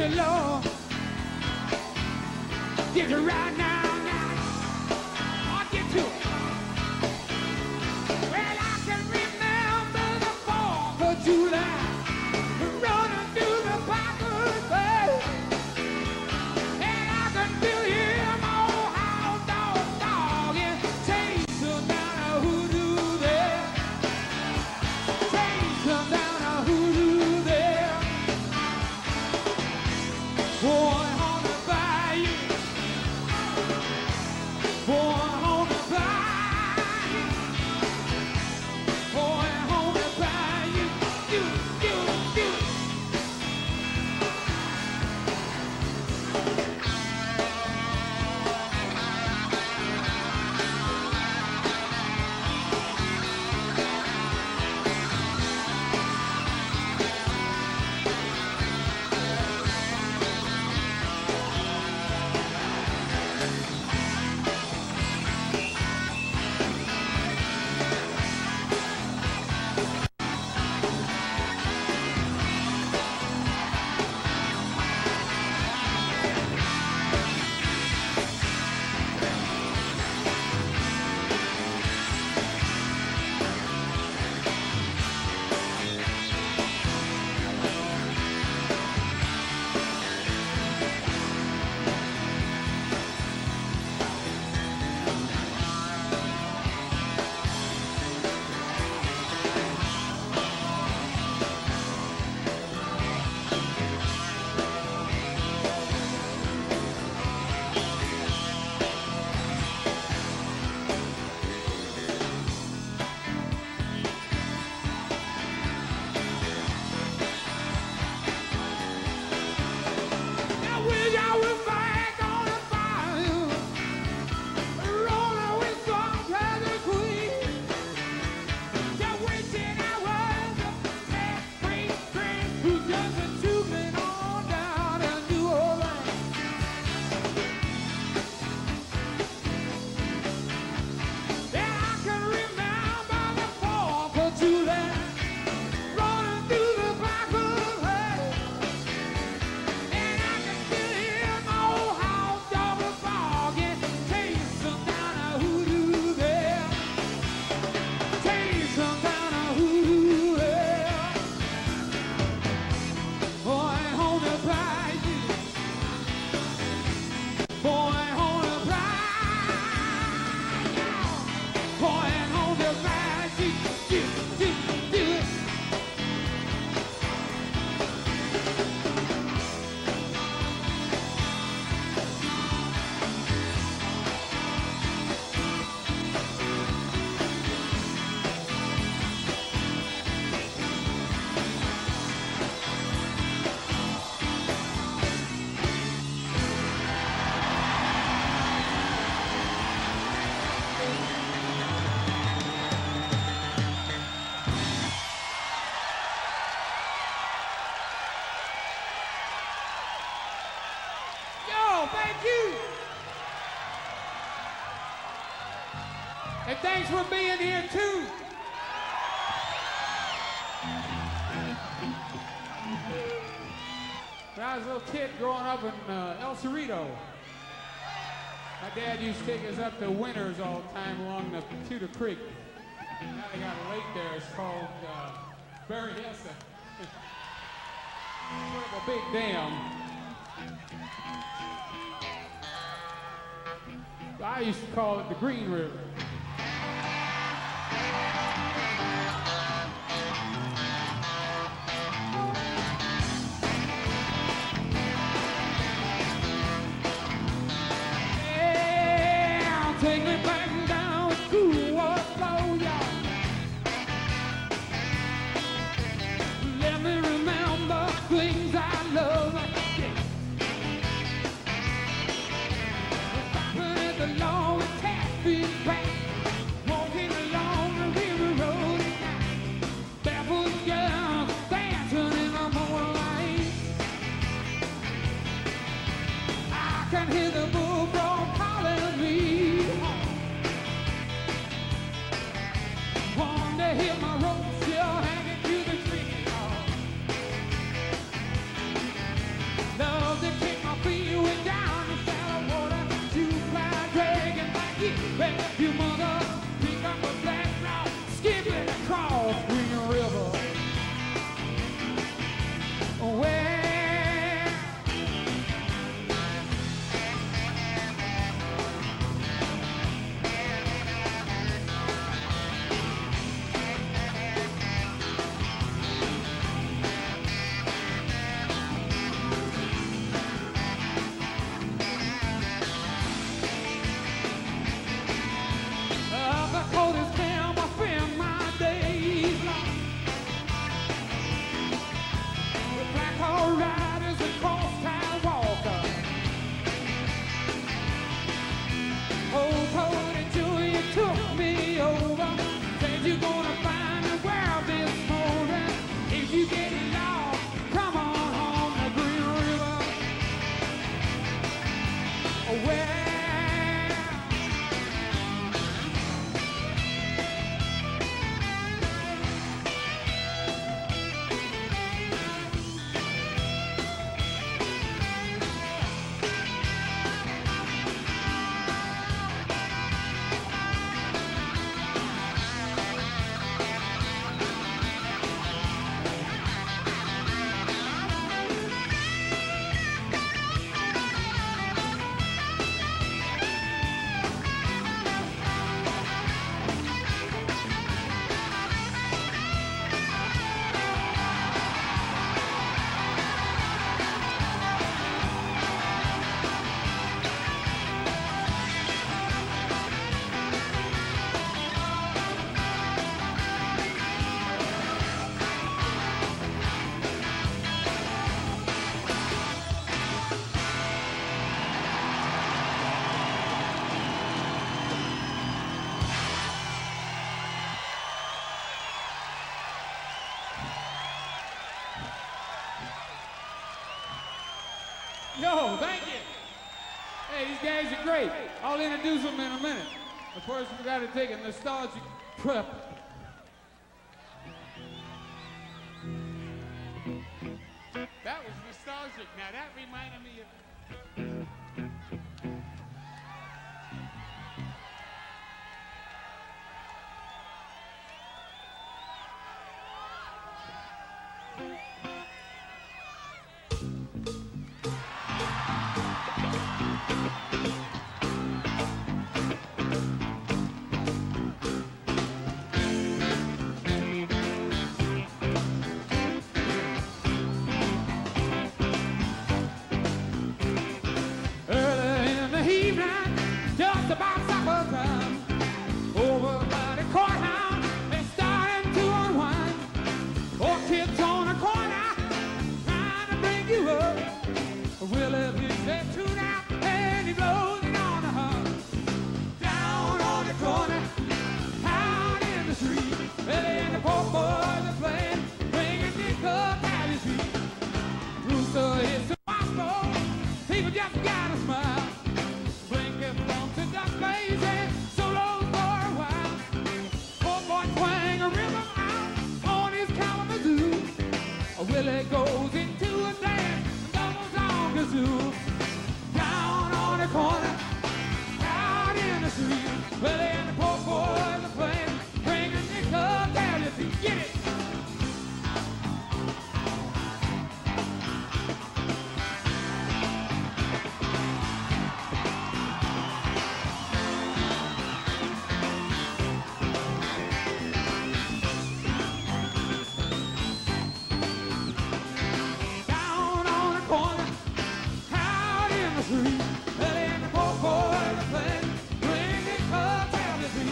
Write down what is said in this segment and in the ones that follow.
you, Lord. Get you right now, now. I'll get to it. Well, I can remember the 4th of July, running through the Packers Bay, and I can still hear my old house dog dogging, chasing down a hoodoo there, chasing down a hoodoo there. Boy, on the bayou, boy, on the bayou, boy, on the bayou, you. Thank you. And thanks for being here too. When I was a little kid growing up in El Cerrito, my dad used to take us up to Winters all the time along the Tudor Creek. Now they got a lake there. It's called Berryessa. It's a big dam. I used to call it the Green River. Yeah, take me back down to what flow, y'all. Let me remember things I love. The long taffy back, walking along the river road at night. Barefoot girls dancing in the moonlight. I can hear the bullfrog calling me home. Want to hear my rope still hanging to the tree. Love across Green River. Well, yo, thank you. Hey, these guys are great. I'll introduce them in a minute. But first, we got to take a nostalgic trip. That was nostalgic. Now, that reminded me of... Willie goes into a dance, doubles on kazoo. Down on the corner, out in the street, Willie and the poor boys are playing, bring a nickel down your feet. Get it! Willie and the poor boys are playing, bring it up down the street.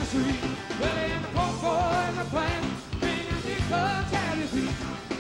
street. Willie and the poor boys are playing. Bring a nickel tally feet.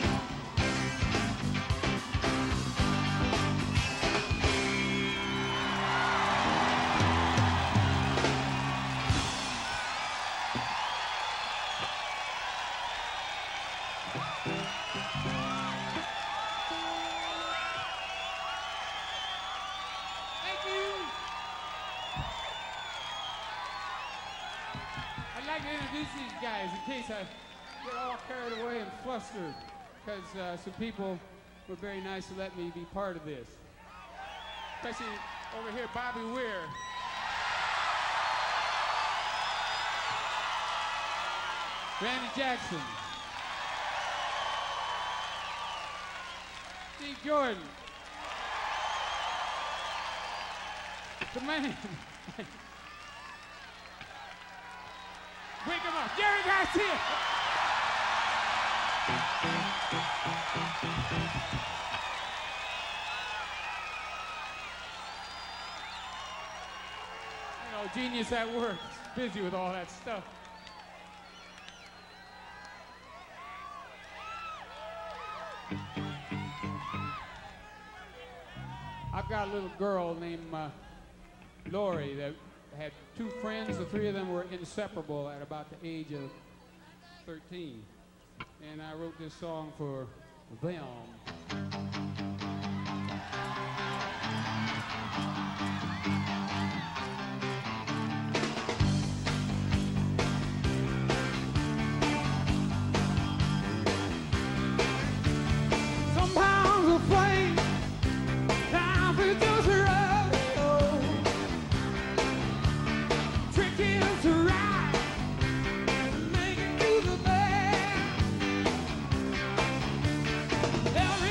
I'd like to introduce these guys in case I get all carried away and flustered, because some people were very nice to let me be part of this. Especially over here, Bobby Weir. Randy Jackson. Steve Jordan. The man. Wake him up. Jerry Garcia. You know, genius at work. Busy with all that stuff. I've got a little girl named Lori that had two friends. The three of them were inseparable at about the age of 13. And I wrote this song for them. Some pounds of flame, time for just a rodeo. Trick is to ride, make it through the bed. Every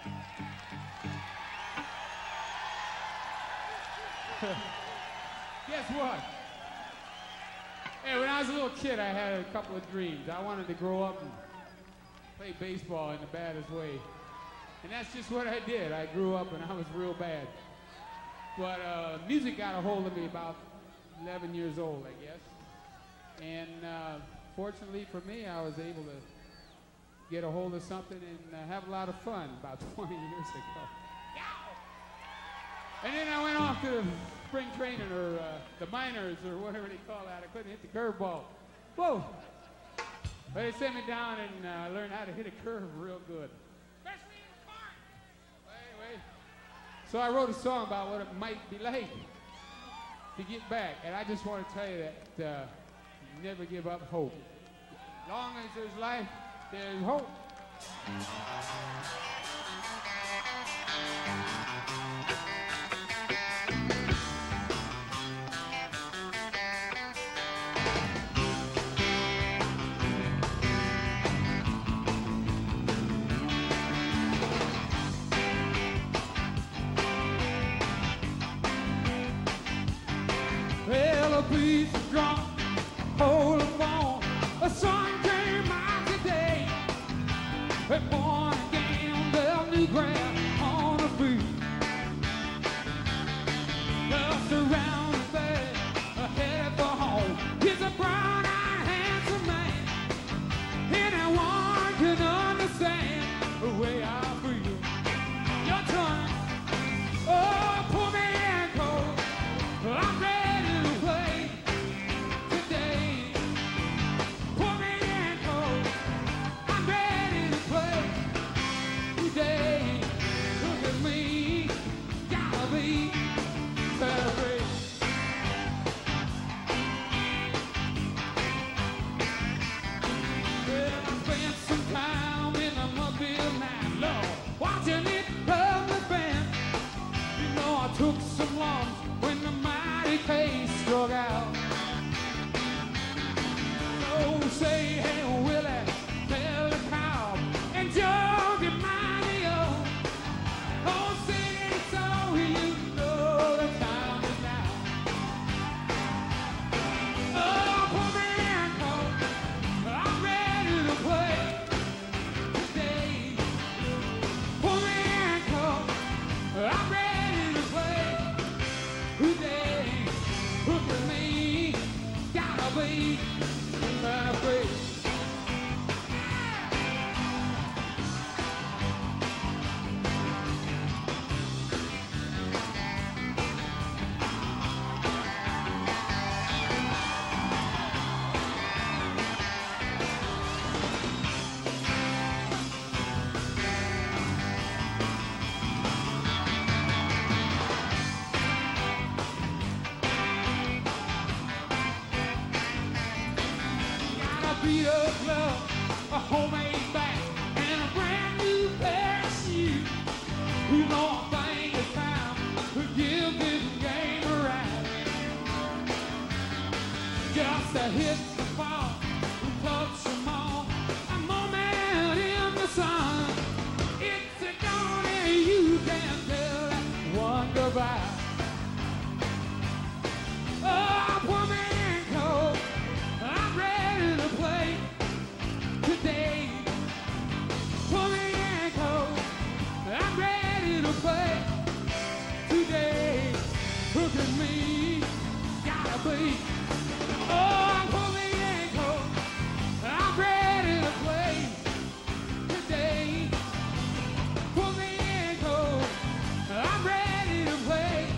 Guess what? Hey, when I was a little kid, I had a couple of dreams. I wanted to grow up and play baseball in the baddest way. And that's just what I did. I grew up and I was real bad. But music got a hold of me about 11 years old, I guess. And fortunately for me, I was able to get a hold of something and have a lot of fun about 20 years ago. And then I went off to spring training or the minors or whatever they call that. I couldn't hit the curveball. Whoa! But they sent me down and learned how to hit a curve real good. Especially in the park. Well, anyway, so I wrote a song about what it might be like to get back. And I just want to tell you that never give up hope. As long as there's life, there's hope. Well, a piece of drum, hold the phone. The sun came out today. We're born again, the new grass on the feet. Just around the bed, headed for home. He's a brown-eyed, handsome man. Anyone can understand the way I feel. Your turn. Oh, pull me in cold. I'm ready to play today. Pull me in cold. I'm ready to play today. Look at me, gotta be celebrate. Well, I spent some time in the Mobile night, Lord, watching it from the band. You know I took some lumps when the mighty case struck out. So say, hey, Willie, tell the cow, and Joe, get mighty old. Oh, sing it so you know the time is now. Oh, put me in cold, I'm ready to play today. Put me in cold, I'm ready to play today. Look at me, gotta be afraid. Beat up glove, a homemade bat, and a brand new pair of shoes. You know I think it's time to give this game a ride. Just to hit the ball, touch them all, a moment in the sun. It's a dawn you can tell that one goodbye. Oh, put me in cold, I'm ready to play today. Put me in cold, I'm ready to play today. Look at me, gotta be. Oh, put me in cold, I'm ready to play today. Put me in cold, I'm ready to play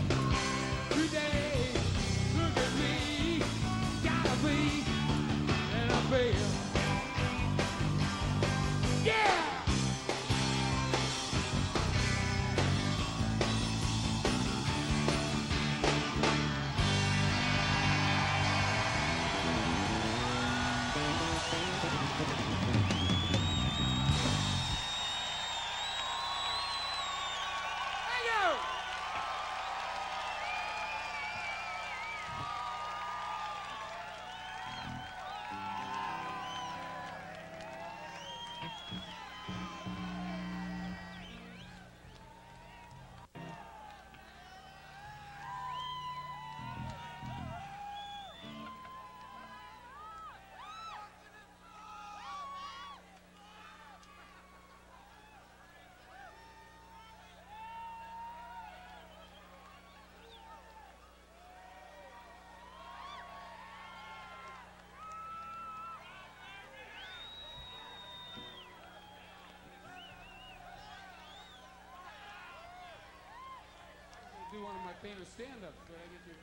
do one of my famous stand-ups, but I get to...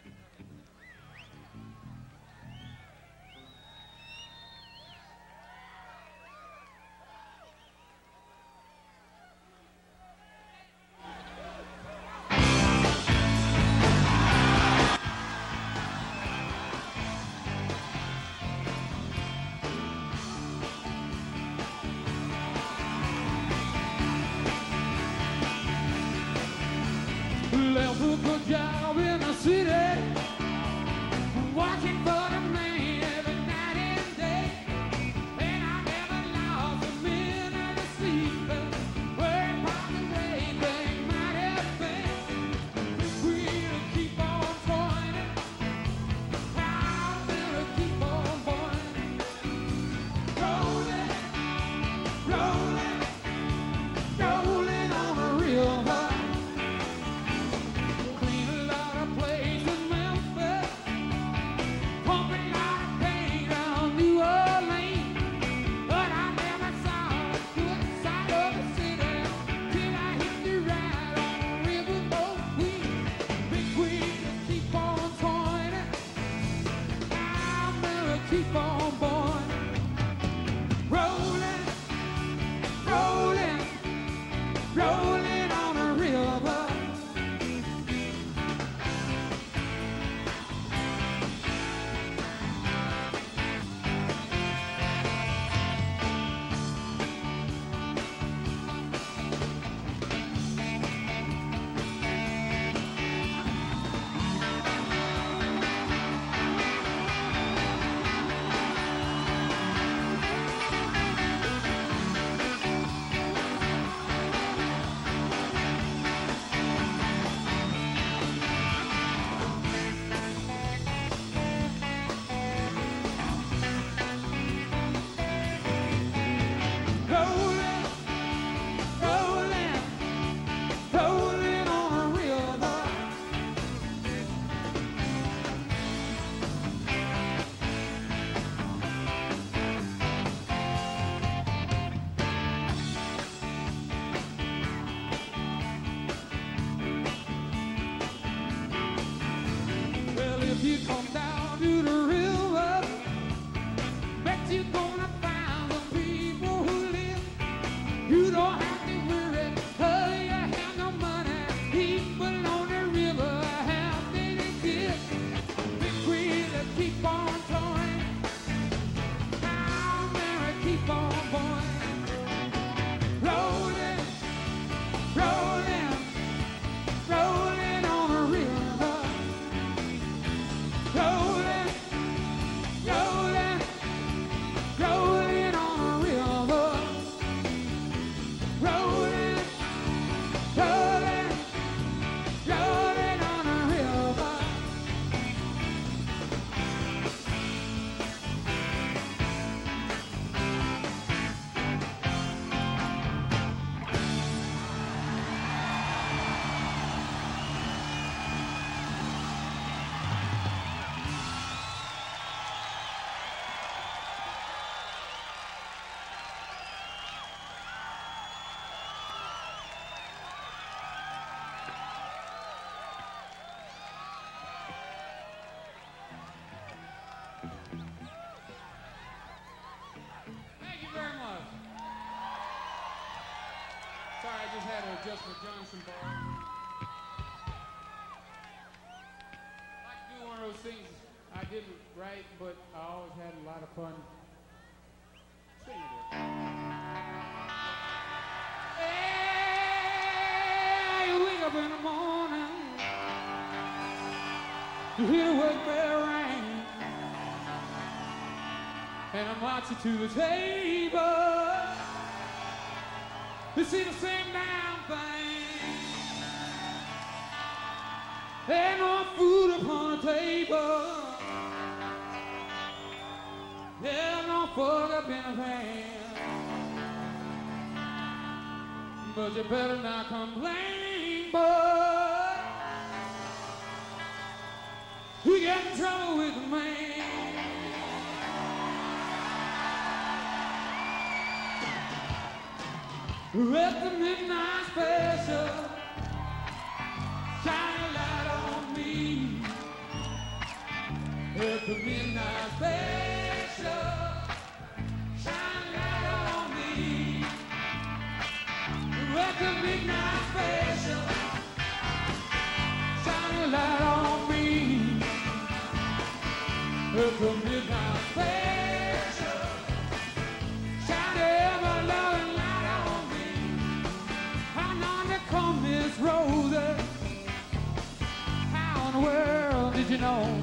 Left a good job in the city, working for the man every night and day, and I never lost a minute of sleep. Worried about the way things might have been. We'll keep on going, we'll keep on going, rolling, rolling, rolling on the river. Keep on born, rolling, rolling, rolling on a river. If you come down to the river, bet you're gonna find some people who live. You don't have to worry, 'cause you have no money. People on the river have they exist. Big wheels keep on towing, I'm gonna keep on going, rolling, rolling, rolling on the river. Rolling, rolling, rolling on a river. Rolling, rolling, rolling on a river. Thank you very much. Sorry, I just had to adjust my Johnson bar. I like to do one of those things I didn't write, but I always had a lot of fun singing it. Hey, you wake up in the morning, you hear the work bell ring, and I'm marching to the table. You see the same damn thing. Ain't no food upon the table. There's no fuck up in the pan. But you better not complain, boy. You get in trouble with the man. At the midnight special, shine a light. midnight special. Shine a light on me. It's a midnight special. Shine ever loving light on me. I'm on to come Miss Rosie. How in the world did you know?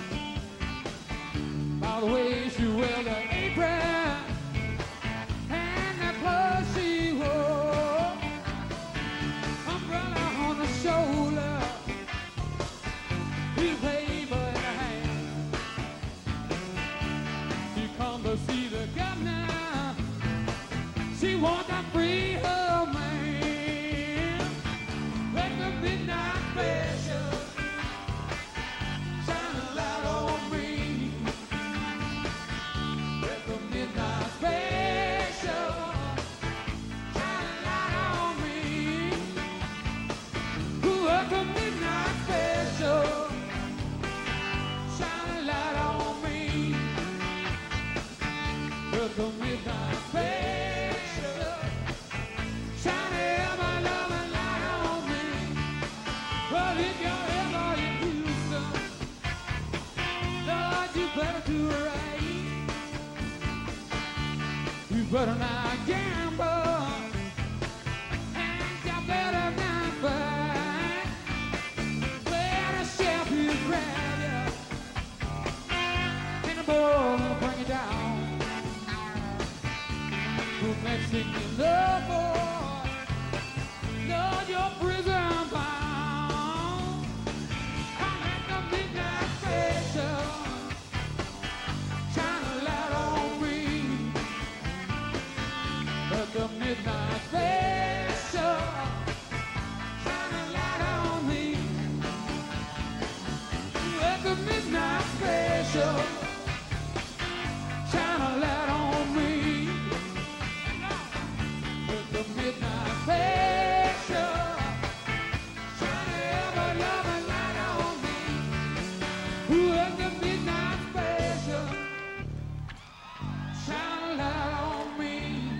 By the way she wears the apron and the clothes she wore, umbrella on the shoulder, piece of paper in her hand. She come to see the governor. She wants to free her man. Let the midnight special shine a light on me. Let the midnight special shine a light on me. Ooh, let the midnight special shine a light on me. Let the midnight special shine ever loving light on me. But if you're ever in Houston, Lord, you better do it right. You better not gamble, and you better not fight. Well, the chef will grab you, and the boy will bring you down. The next thing you know, boy, Lord, you're prison bound. Come at the midnight special, shine a light on me. Let the midnight special shine a light on me. Let the midnight special shine a light on me. Let the midnight special shine ever loving light on me. Let the midnight special shine a light on me.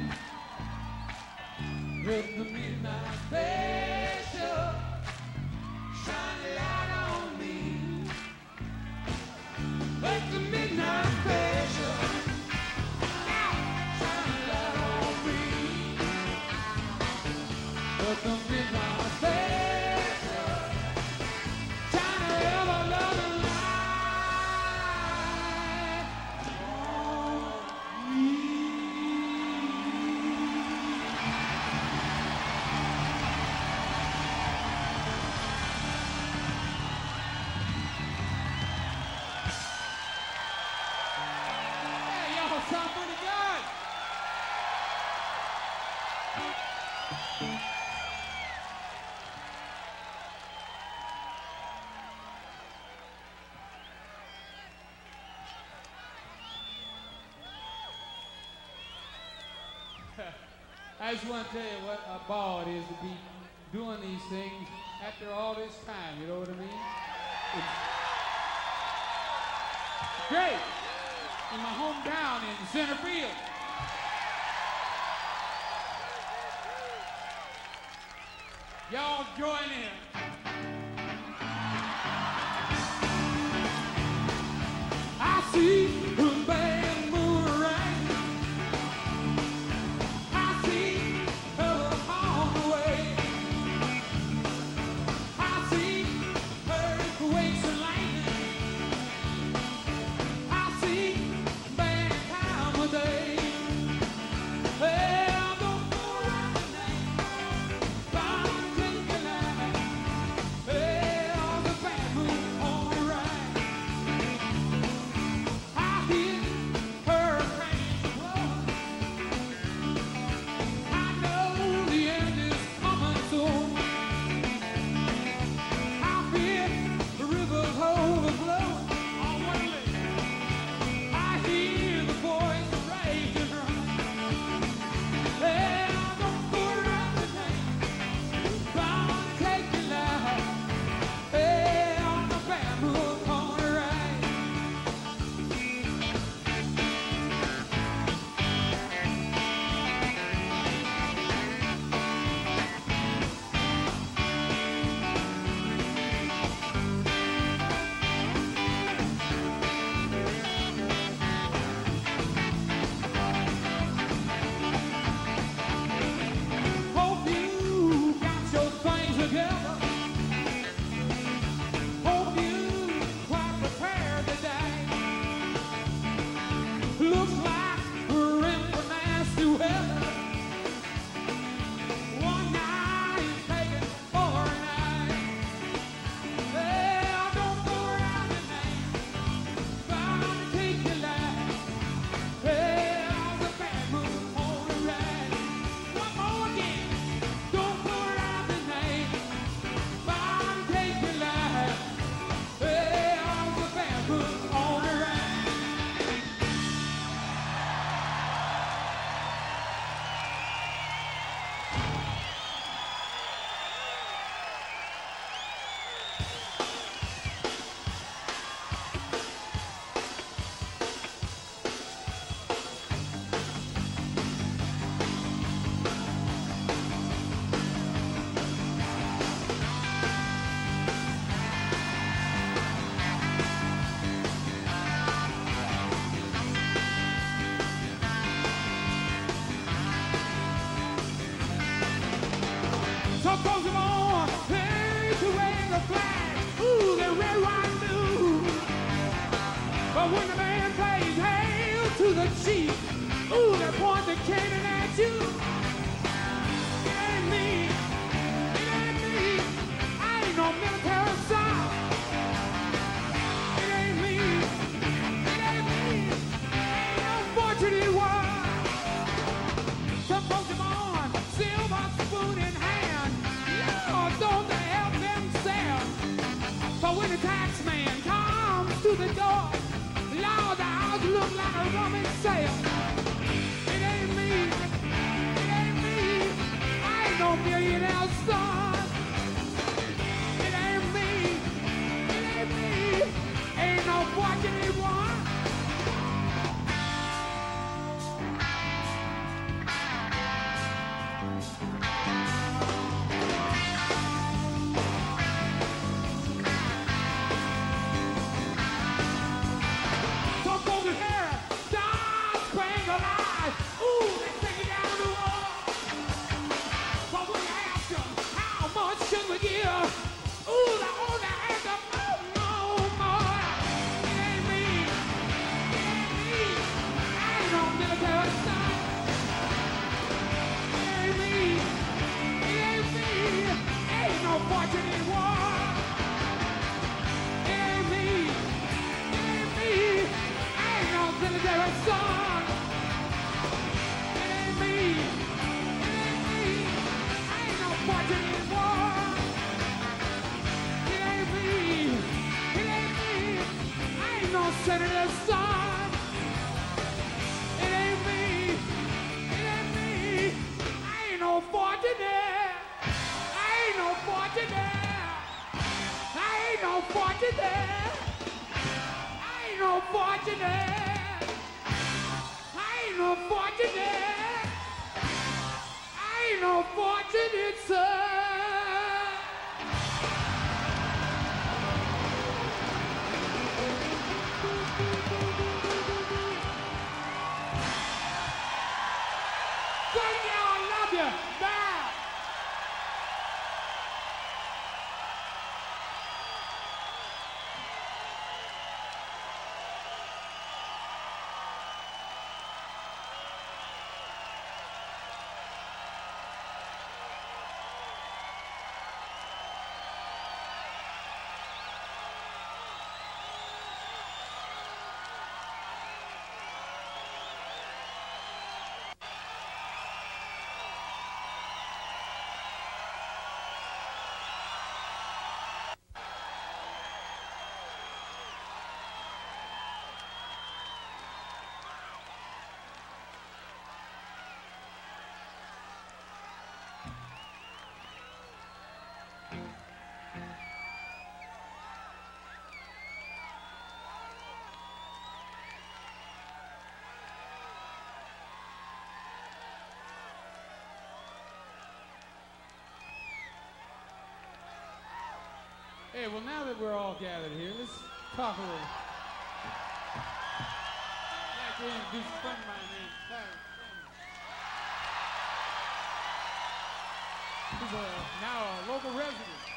Let the midnight special shine a light on me. Let the midnight special shine a light on me. Let the midnight special shine a ever loving light on me. Hey, y'all sound pretty good. I just want to tell you what a ball it is to be doing these things after all this time, you know what I mean? It's great. In my hometown in center field. Y'all join in. I see the bad moonlight. I see her on the way. I see earthquakes and lightning. I see bad time of day. Well, don't go around the night. Don't take your life. Some folks are born hey, to wave the flag. Ooh, they're red, white, blue. But when the band plays hail to the chief, ooh, they point the cannon at you. It ain't me. It ain't me. I ain't no military son. It ain't me. It ain't me. Ain't no fortunate one. Some folks are born silver spoon in hand. Lord, don't they help themselves? But when the tax man comes to the door, Lord, the house look like a rummage sale. It ain't me. It ain't me. I ain't no millionaire son. It ain't me. It ain't me. Ain't no fortunate one. Some folks hair, stars spangled eyes. Ooh, they take it down the wall. But when you ask them, how much should we give? Ooh, the owner answer, oh, no more. It ain't me. It ain't me. I ain't no military son. It ain't me. It ain't me. Ain't no fortunate war. It ain't me. It ain't me. I ain't no military son. It ain't me. It ain't me. I ain't no fortunate war. It ain't me. It ain't me. I ain't no senator's son. It ain't me. It ain't me. I ain't no fortunate. I ain't no fortunate. I ain't no fortunate. I ain't no fortunate. I ain't no fortunate. I ain't no fortunate son. Thank you, I love you. Bye. Hey, well, now that we're all gathered here, let's talk a little. I'd like to introduce a friend of mine named Clarence. He's now a local resident.